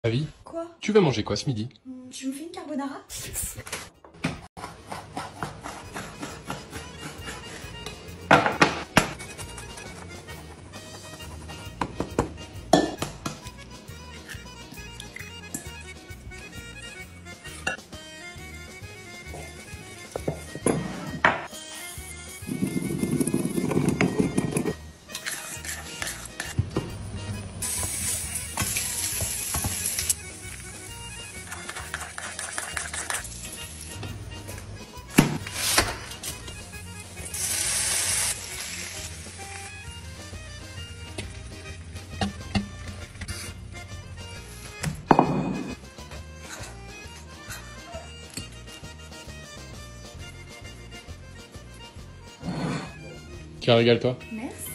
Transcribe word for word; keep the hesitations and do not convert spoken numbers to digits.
Avis, Quoi? tu vas manger quoi ce midi? Hum, Tu me fais une carbonara? Tiens, régale-toi. Merci.